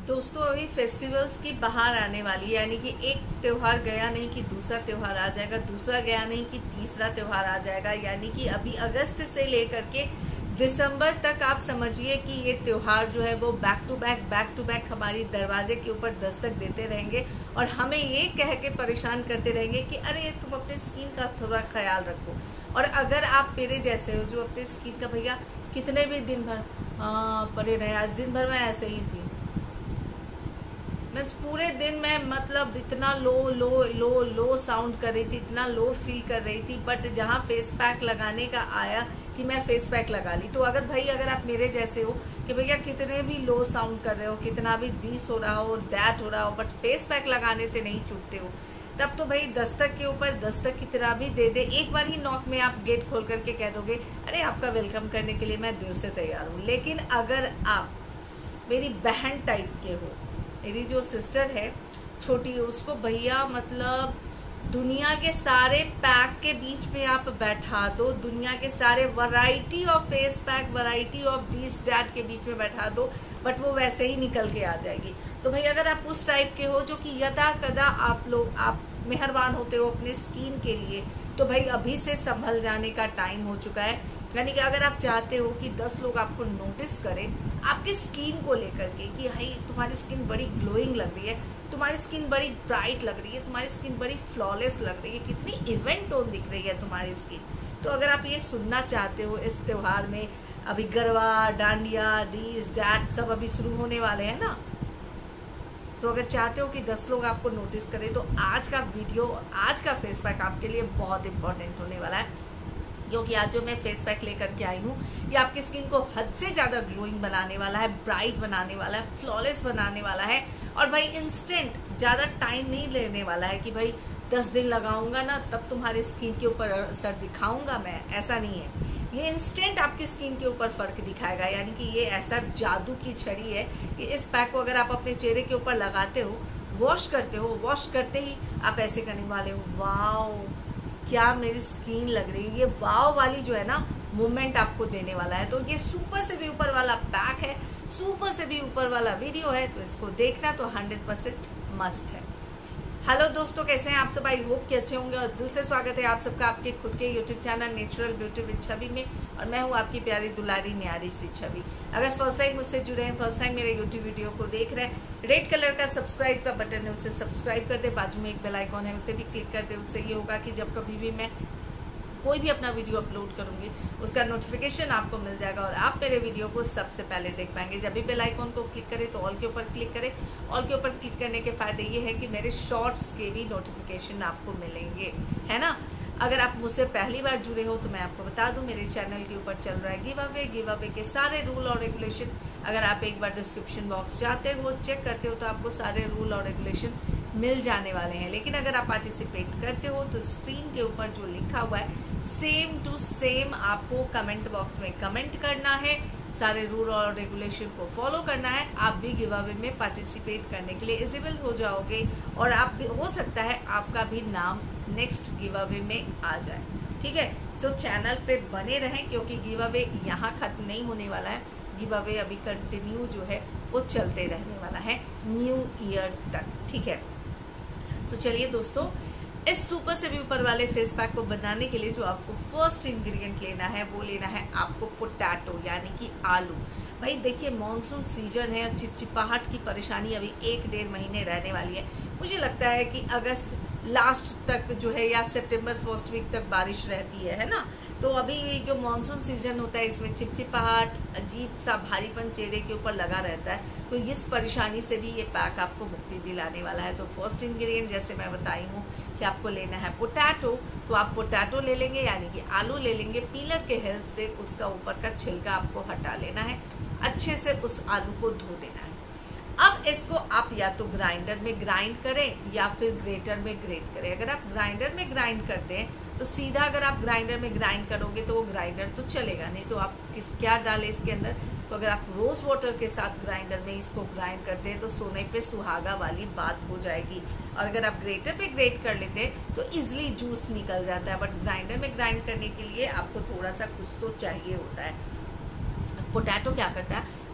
दोस्तों अभी फेस्टिवल्स की बाहर आने वाली है, यानी कि एक त्योहार गया नहीं कि दूसरा त्योहार आ जाएगा, दूसरा गया नहीं कि तीसरा त्योहार आ जाएगा। यानी कि अभी अगस्त से लेकर के दिसंबर तक आप समझिए कि ये त्योहार जो है वो बैक टू बैक हमारी दरवाजे के ऊपर दस्तक देते रहेंगे और हमें ये कह के परेशान करते रहेंगे कि अरे तुम अपने स्किन का थोड़ा ख्याल रखो। और अगर आप मेरे जैसे हो जो अपने स्किन का भैया कितने भी दिन भर परे रहे, आज दिन भर मैं ऐसे ही थी, मैं पूरे दिन में मतलब इतना लो लो लो लो साउंड कर रही थी, इतना लो फील कर रही थी। बट जहाँ फेस पैक लगाने का आया कि मैं फेस पैक लगा ली, तो अगर आप मेरे जैसे हो कि भैया कितने भी लो साउंड कर रहे हो, कितना भी दिस हो रहा हो, दैट हो रहा हो, बट फेस पैक लगाने से नहीं चूकते हो, तब तो भाई दस्तक के ऊपर दस्तक कितना भी दे दे, एक बार ही नॉक में आप गेट खोल करके कह दोगे अरे आपका वेलकम करने के लिए मैं दिल से तैयार हूँ। लेकिन अगर आप मेरी बहन टाइप के हो, मेरी जो सिस्टर है छोटी, उसको भैया मतलब दुनिया के सारे पैक के बीच में आप बैठा दो, दुनिया के सारे variety of face pack, variety of this that के बीच में बैठा दो, बट वो वैसे ही निकल के आ जाएगी। तो भाई अगर आप उस टाइप के हो जो कि यदा कदा आप मेहरबान होते हो अपने स्किन के लिए, तो भाई अभी से संभल जाने का टाइम हो चुका है। यानी कि अगर आप चाहते हो कि 10 लोग आपको नोटिस करें आपके स्किन को लेकर के कि भाई तुम्हारी स्किन बड़ी ग्लोइंग लग रही है, तुम्हारी स्किन बड़ी ब्राइट लग रही है, तुम्हारी स्किन बड़ी फ्लॉलेस लग रही है, कितनी इवेंट टोन दिख रही है तुम्हारी स्किन, तो अगर आप ये सुनना चाहते हो इस त्योहार में, अभी गरबा डांडिया दिस डैट सब अभी शुरू होने वाले हैं ना, तो अगर चाहते हो कि 10 लोग आपको नोटिस करें तो आज का वीडियो, आज का फेस पैक आपके लिए बहुत इंपॉर्टेंट होने वाला है। क्योंकि आज जो मैं फेस पैक लेकर के आई हूँ ये आपकी स्किन को हद से ज़्यादा ग्लोइंग बनाने वाला है, ब्राइट बनाने वाला है, फ्लॉलेस बनाने वाला है। और भाई इंस्टेंट, ज़्यादा टाइम नहीं लेने वाला है कि भाई 10 दिन लगाऊंगा ना तब तुम्हारी स्किन के ऊपर असर दिखाऊंगा मैं, ऐसा नहीं है। ये इंस्टेंट आपकी स्किन के ऊपर फर्क दिखाएगा। यानी कि ये ऐसा जादू की छड़ी है कि इस पैक को अगर आप अपने चेहरे के ऊपर लगाते हो, वॉश करते हो, वॉश करते ही आप ऐसे करने वाले हो, वाओ क्या मेरी स्किन लग रही है। ये वाव वाली जो है ना मूवमेंट आपको देने वाला है। तो ये सुपर से भी ऊपर वाला पैक है, सुपर से भी ऊपर वाला वीडियो है, तो इसको देखना तो 100% मस्ट है। हेलो दोस्तों, कैसे हैं आप सब? आई होप कि अच्छे होंगे और दिल से स्वागत है आप सबका आपके खुद के YouTube channel natural beauty with Chhavi में। और मैं हूँ आपकी प्यारी दुलारी न्यारी सी छवि। अगर फर्स्ट टाइम मुझसे जुड़े हैं, फर्स्ट टाइम मेरे यूट्यूब वीडियो को देख रहे हैं, रेड कलर का सब्सक्राइब का बटन है उसे सब्सक्राइब कर दे, बाजू में एक बेल आइकॉन है उसे भी क्लिक कर दे। उससे ये होगा कि जब कभी भी मैं कोई भी अपना वीडियो अपलोड करूंगी उसका नोटिफिकेशन आपको मिल जाएगा और आप मेरे वीडियो को सबसे पहले देख पाएंगे। जब भी बेल आइकॉन को क्लिक करें तो ऑल के ऊपर क्लिक करें। ऑल के ऊपर क्लिक करने के फायदे ये है कि मेरे शॉर्ट्स के भी नोटिफिकेशन आपको मिलेंगे, है ना। अगर आप मुझसे पहली बार जुड़े हो तो मैं आपको बता दूं मेरे चैनल के ऊपर चल रहा है गिव अवे के सारे रूल और रेगुलेशन। अगर आप एक बार डिस्क्रिप्शन बॉक्स जाते हो, चेक करते हो, तो आपको सारे रूल और रेगुलेशन मिल जाने वाले हैं। लेकिन अगर आप पार्टिसिपेट करते हो तो स्क्रीन के ऊपर जो लिखा हुआ है सेम टू सेम आपको कमेंट बॉक्स में कमेंट करना है, सारे रूल और रेगुलेशन को फॉलो करना है। आप भी गिव अवे में पार्टिसिपेट करने के लिए एलिजिबल हो जाओगे और आप भी, हो सकता है आपका भी नाम नेक्स्ट गिव अवे में आ जाए, ठीक है। सो चैनल पे बने रहें क्योंकि गिव अवे यहाँ खत्म नहीं होने वाला है। गिव अवे अभी कंटिन्यू जो है वो चलते रहने वाला है न्यू ईयर तक, ठीक है। तो चलिए दोस्तों, इस सुपर से भी ऊपर वाले फेस पैक को बनाने के लिए जो आपको फर्स्ट इंग्रेडिएंट लेना है वो लेना है आपको पोटैटो, यानी कि आलू। भाई देखिए मॉनसून सीजन है, चिपचिपाहट की परेशानी अभी 1-1.5 महीने रहने वाली है। मुझे लगता है कि अगस्त लास्ट तक जो है या सितंबर फर्स्ट वीक तक बारिश रहती है ना। तो अभी जो मॉनसून सीजन होता है इसमें चिपचिपाहट, अजीब सा भारीपन चेहरे के ऊपर लगा रहता है, तो इस परेशानी से भी ये पैक आपको मुक्ति दिलाने वाला है। तो फर्स्ट इंग्रेडिएंट जैसे मैं बताई हूँ कि आपको लेना है पोटैटो, तो आप पोटैटो ले लेंगे, यानी कि आलू ले लेंगे। पीलर के हेल्प से उसका ऊपर का छिलका आपको हटा लेना है, अच्छे से उस आलू को धो देना है। अब इसको आप या तो ग्राइंडर में ग्राइंड करें या फिर ग्रेटर में ग्रेट करें। अगर आप ग्राइंडर में ग्राइंड करते हैं तो सीधा अगर आप ग्राइंडर में ग्राइंड करोगे तो वो ग्राइंडर तो चलेगा नहीं, तो आप क्या डालें इसके अंदर। तो अगर आप रोज वाटर के साथ ग्राइंडर में इसको ग्राइंड करते हैं तो सोने पे सुहागा वाली बात हो जाएगी। और अगर आप ग्रेटर पे ग्रेट कर लेते हैं तो इजिली जूस निकल जाता है, बट ग्राइंडर में ग्राइंड करने के लिए आपको थोड़ा सा कुछ तो चाहिए होता है। पोटैटो क्या करता है,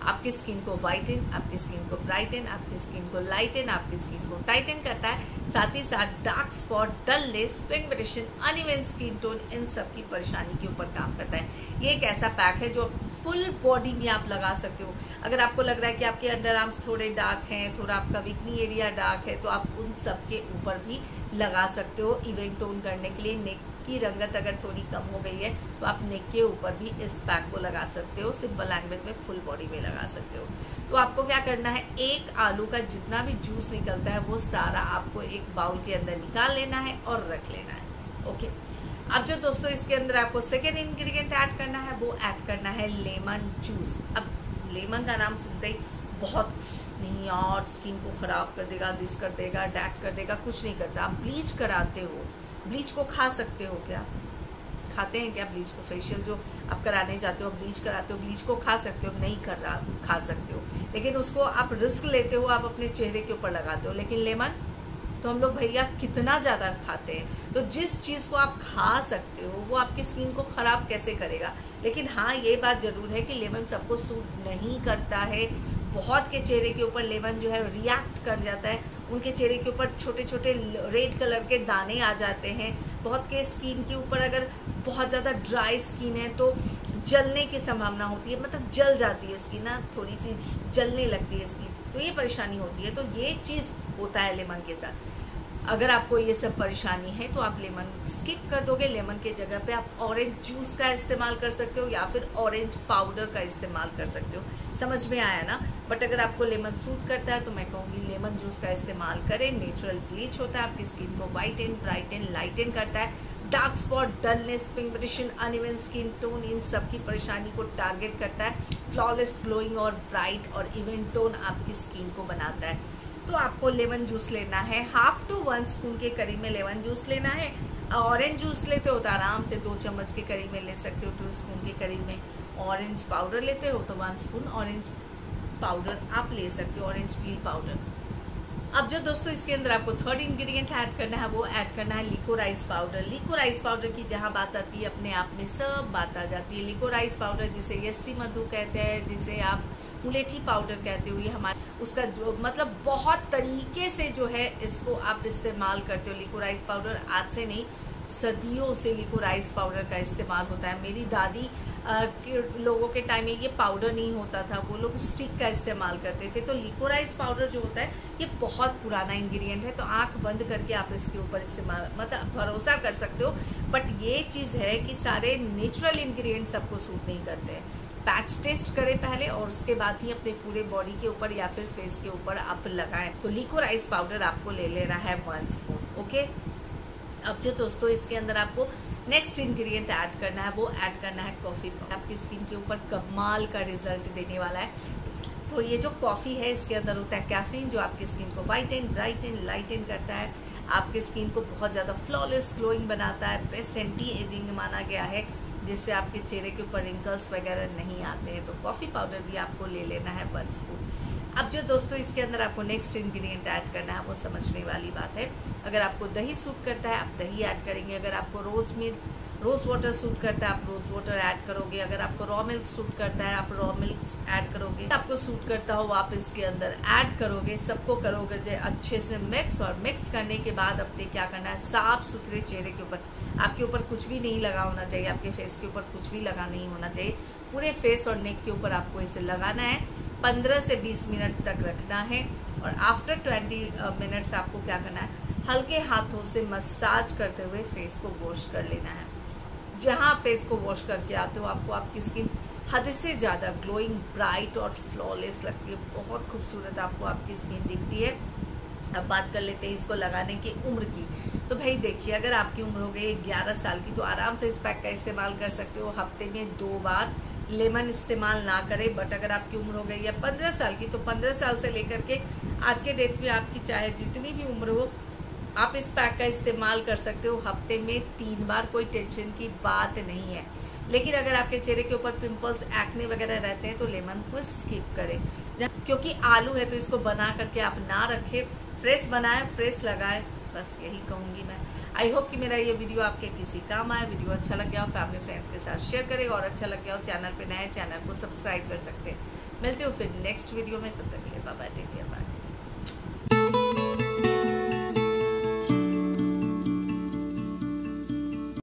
आपकी स्किन को वाइटन, आपकी स्किन को ब्राइटन, आपकी स्किन को लाइटन, आपकी स्किन को टाइटन करता है। साथ ही साथ dark spot, dullness, pigmentation, uneven skin tone, इन सब की परेशानी के ऊपर काम करता है। ये एक ऐसा पैक है जो फुल बॉडी में आप लगा सकते हो। अगर आपको लग रहा है कि आपके अंडर आर्म्स थोड़े डार्क हैं, थोड़ा आपका वीकनी एरिया डार्क है, तो आप उन सब के ऊपर भी लगा सकते हो इवन टोन करने के लिए। नेक की रंगत अगर थोड़ी कम हो गई है तो आप नेक के ऊपर भी इस पैक को लगा सकते हो। सिंपल लैंग्वेज में फुल बॉडी में लगा सकते हो। तो आपको क्या करना है, एक आलू का जितना भी जूस निकलता है वो सारा आपको एक बाउल के अंदर निकाल लेना है और रख लेना है। ओके, अब जो दोस्तों इसके अंदर आपको सेकेंड इंग्रेडिएंट ऐड करना है वो ऐड करना है लेमन जूस। अब लेमन का नाम सुनते ही बहुत नहीं यार स्किन को खराब कर देगा, दिस कर देगा, डैट कर देगा, कुछ नहीं करता। आप ब्लीच कराते हो, ब्लीच को खा सकते हो क्या? खाते हैं क्या ब्लीच को? फेशियल जो आप कराने जाते हो, ब्लीच कराते हो, ब्लीच को खा सकते हो? नहीं कर रहा, खा सकते हो, लेकिन उसको आप रिस्क लेते हो, आप अपने चेहरे के ऊपर लगाते हो। लेकिन लेमन तो हम लोग भैया कितना ज़्यादा खाते हैं। तो जिस चीज़ को आप खा सकते हो वो आपकी स्किन को ख़राब कैसे करेगा? लेकिन हाँ, ये बात ज़रूर है कि लेमन सबको सूट नहीं करता है। बहुत के चेहरे के ऊपर लेमन जो है रिएक्ट कर जाता है, उनके चेहरे के ऊपर छोटे छोटे रेड कलर के दाने आ जाते हैं। बहुत के स्किन के ऊपर अगर बहुत ज़्यादा ड्राई स्किन है तो जलने की संभावना होती है, मतलब जल जाती है स्किन ना, थोड़ी सी जलने लगती है स्किन, तो ये परेशानी होती है। तो ये चीज़ होता है लेमन के साथ। अगर आपको ये सब परेशानी है तो आप लेमन स्किप कर दोगे। लेमन के जगह पे आप ऑरेंज जूस का इस्तेमाल कर सकते हो या फिर ऑरेंज पाउडर का इस्तेमाल कर सकते हो। समझ में आया ना? बट अगर आपको लेमन सूट करता है तो मैं कहूँगी लेमन जूस का इस्तेमाल करें। नेचुरल ब्लीच होता है, आपकी स्किन को वाइटन, ब्राइटन, लाइटन करता है। Dark spot, dullness, pigmentation, uneven skin tone, इन सब की परेशानी को टारगेट करता है। फ्लॉलेस, ग्लोइंग और ब्राइट और इवन टोन आपकी स्किन को बनाता है। तो आपको लेमन जूस लेना है, 1/2 to 1 स्पून के करीब में लेमन जूस लेना है। ऑरेंज जूस लेते हो तो आराम से 2 चम्मच के करीब में ले सकते हो, 2 स्पून के करीब में। ऑरेंज पाउडर लेते हो तो 1 स्पून ऑरेंज पाउडर आप ले सकते हो, ऑरेंज पील पाउडर। अब जो दोस्तों इसके अंदर आपको थर्ड इंग्रेडिएंट ऐड करना है वो ऐड करना है लिकोराइज पाउडर। लिकोराइज पाउडर की जहाँ बात आती है अपने आप में सब बात आ जाती है। लिकोराइज पाउडर जिसे यष्टि मधु कहते हैं, जिसे आप मुलेठी पाउडर कहते हो, ये हमारे उसका जो मतलब बहुत तरीके से जो है इसको आप इस्तेमाल करते हो। लिकोराइज पाउडर आज से नहीं, सदियों से लिकोराइज पाउडर का इस्तेमाल होता है। मेरी दादी के लोगों के टाइम में ये पाउडर नहीं होता था, वो लोग स्टिक का इस्तेमाल करते थे। तो लिकोराइज पाउडर जो होता है ये बहुत पुराना इंग्रेडिएंट है, तो आंख बंद करके आप इसके ऊपर इस्तेमाल मतलब भरोसा कर सकते हो। बट ये चीज़ है कि सारे नेचुरल इंग्रेडिएंट सबको सूट नहीं करते हैं। पैच टेस्ट करें पहले और उसके बाद ही अपने पूरे बॉडी के ऊपर या फिर फेस के ऊपर आप लगाएं। तो लिकोराइज पाउडर आपको ले लेना है 1 स्पून। ओके, अब जो दोस्तों इसके अंदर आपको नेक्स्ट इंग्रेडिएंट ऐड करना है वो ऐड करना है कॉफी पाउडर। आपकी स्किन के ऊपर कमाल का रिजल्ट देने वाला है। तो ये जो कॉफी है इसके अंदर होता है कैफीन, जो आपकी स्किन को वाइटन, ब्राइटन, लाइटन करता है, आपके स्किन को बहुत ज्यादा फ्लॉलेस, ग्लोइंग बनाता है। बेस्ट एंटी एजिंग माना गया है, जिससे आपके चेहरे के ऊपर रिंकल्स वगैरह नहीं आते हैं। तो कॉफी पाउडर भी आपको ले लेना है 1 स्पून। अब जो दोस्तों इसके अंदर आपको नेक्स्ट इंग्रेडिएंट ऐड करना है वो समझने वाली बात है। अगर आपको दही सूट करता है आप दही ऐड करेंगे। अगर आपको रोज वाटर सूट करता है आप रोज वाटर ऐड करोगे। अगर आपको रॉ मिल्क सूट करता है आप रॉ मिल्क ऐड करोगे। आपको सूट करता हो आप इसके अंदर ऐड करोगे। सबको करोगे अच्छे से मिक्स, और मिक्स करने के बाद अपने क्या करना है, साफ सुथरे चेहरे के ऊपर, आपके ऊपर कुछ भी नहीं लगा होना चाहिए, आपके फेस के ऊपर कुछ भी लगा नहीं होना चाहिए। पूरे फेस और नेक के ऊपर आपको इसे लगाना है। 15 से 20 मिनट तक रखना है और आफ्टर 20 मिनट्स आपको क्या करना है, हल्के हाथों से मसाज करते हुए फेस को वॉश कर लेना है। जहां फेस को वॉश करके आते हो आपको आपकी स्किन हद से ज़्यादा ग्लोइंग, ब्राइट और फ्लॉलेस लगती है। बहुत खूबसूरत आपको आपकी स्किन दिखती है। अब बात कर लेते हैं इसको लगाने की उम्र की। तो भाई देखिए, अगर आपकी उम्र हो गई 11 साल की तो आराम से इस पैक का इस्तेमाल कर सकते हो। हफ्ते में 2 बार लेमन इस्तेमाल ना करें। बट अगर आपकी उम्र हो गई है 15 साल की तो 15 साल से लेकर के आज के डेट में आपकी चाहे जितनी भी उम्र हो आप इस पैक का इस्तेमाल कर सकते हो हफ्ते में 3 बार। कोई टेंशन की बात नहीं है। लेकिन अगर आपके चेहरे के ऊपर पिंपल्स, एक्ने वगैरह रहते हैं तो लेमन को स्किप करें, क्योंकि आलू है तो इसको बना करके आप ना रखें, फ्रेश बनाएं, फ्रेश लगाएं। बस यही कहूंगी मैं। आई होप कि मेरा ये वीडियो आपके किसी काम आए। वीडियो अच्छा लग गया हो फैमिली फ्रेंड के साथ शेयर करें, और अच्छा लग गया हो चैनल पे नए चैनल को सब्सक्राइब कर सकते हैं। मिलती हूँ फिर नेक्स्ट वीडियो में, तब तक के लिए बाय बाय, टेक केयर।